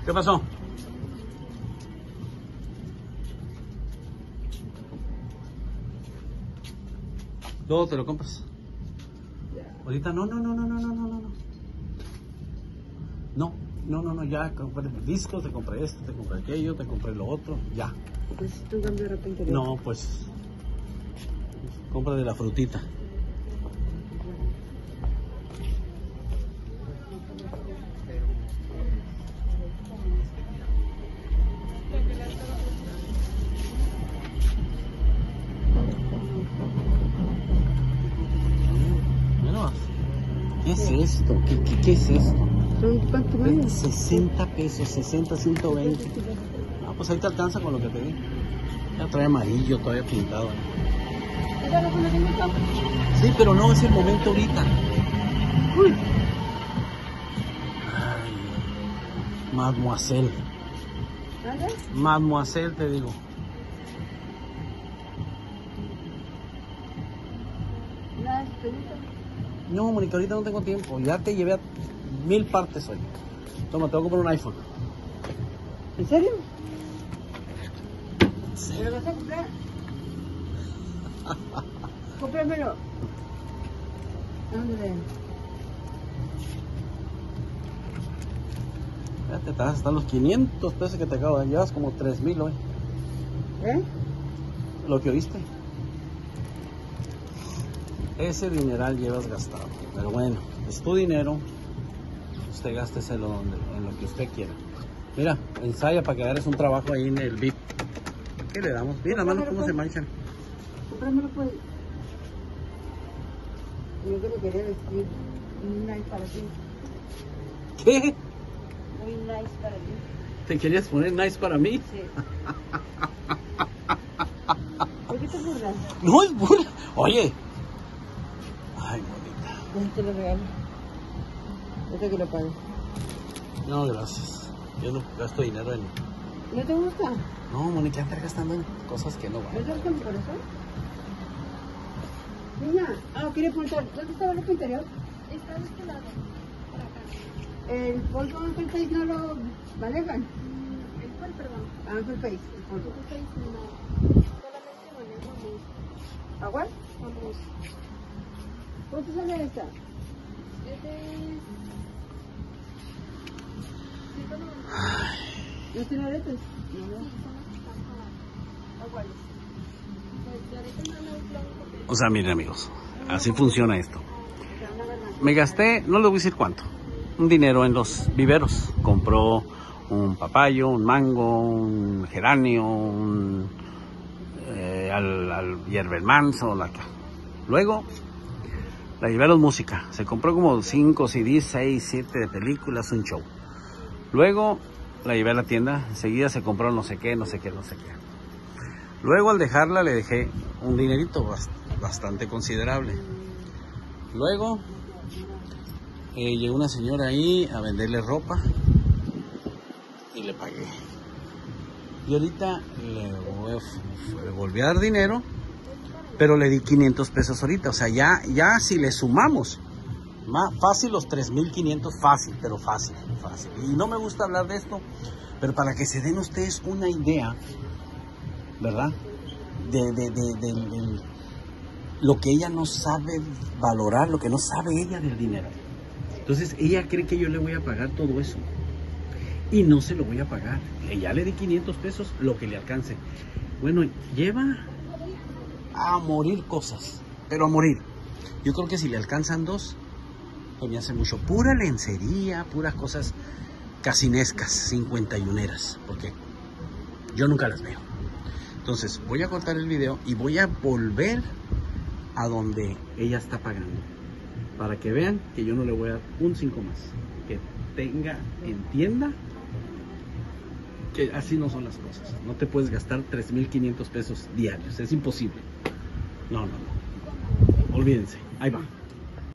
¿Qué pasó? Luego te lo compras. Ahorita no. No, ya compré discos, te compré esto, te compré aquello, te compré lo otro, ya. Necesito un cambio de ropa interior. No, pues compra de la frutita. ¿Qué es esto? ¿Qué es esto? Son pantalones. 60 pesos, 60, 120. Ah, pues ahí te alcanza con lo que te di. Ya trae amarillo, todavía pintado. Sí, pero no es el momento ahorita. Uy. Ay, Mademoiselle. ¿Dónde? Mademoiselle, te digo. Las pelitas. No, Mónica, ahorita no tengo tiempo. Ya te llevé a 1000 partes hoy. Toma, te voy a comprar un iPhone. ¿En serio? Sí. ¿Me lo vas a comprar? Cómpramelo. Ándale. Fíjate, te vas hasta los 500 pesos que te acabo de llevar. Como 3000 hoy. ¿Eh? Lo que oíste. Ese dineral llevas gastado. Pero bueno, es tu dinero. Usted gásteselo en lo que usted quiera. Mira, ensaya para que agarres un trabajo ahí en el VIP. ¿Qué le damos? Mira las manos cómo se manchan. Cómpramelo pues. Yo que me quería vestir muy nice para ti. ¿Qué? Muy nice para ti. ¿Te querías poner nice para mí? Sí. ¿Por qué te burlas? No es burla. Oye. Ay, bonita. Ya te lo regalo. Este que lo pague. No, gracias. Yo no gasto dinero en... ¿No te gusta? No, Mónica, estar gastando en cosas que no ¿No valen. te gusta mi corazón? Niña, quería preguntar, ¿dónde está la ropa interior? Está de este lado, por acá. El polvo Ángel Face no lo manejan. ¿El cuál, perdón? Ángel Face, el polvo. El Face no. Solamente manejo luz. ¿Agua? Con luz. ¿Cuánto sale esta? Es de... ¿No tiene aretes? Sí, son las que están iguales. Pues de ahorita no me plan porque... O sea, miren amigos, así funciona esto. Me gasté, no les voy a decir cuánto, un dinero en los viveros. Compró un papayo, un mango, un geranio, un al hierbel manso. Luego la llevé a los música. Se compró como 5 CDs, 6, 7 de películas, un show. Luego la llevé a la tienda, enseguida se compró no sé qué. Luego al dejarla le dejé un dinerito bastante considerable. Luego llegó una señora ahí a venderle ropa y le pagué. Y ahorita le volví a dar dinero, pero le di 500 pesos ahorita. O sea, ya si le sumamos, fácil los 3,500, fácil, pero fácil. Y no me gusta hablar de esto, pero para que se den ustedes una idea, ¿verdad? De lo que ella no sabe valorar, lo que no sabe ella del dinero. Entonces ella cree que yo le voy a pagar todo eso y no se lo voy a pagar. Ya le di 500 pesos, lo que le alcance. Bueno, lleva a morir cosas, pero a morir. Yo creo que si le alcanzan 2, pues me hace mucho. Pura lencería, puras cosas casinescas, 51eras, porque yo nunca las veo. Entonces voy a cortar el video y voy a volver a donde ella está pagando, para que vean que yo no le voy a dar un 5 más, que entienda que así no son las cosas. No te puedes gastar 3,500 pesos diarios, es imposible. No, olvídense, ahí va.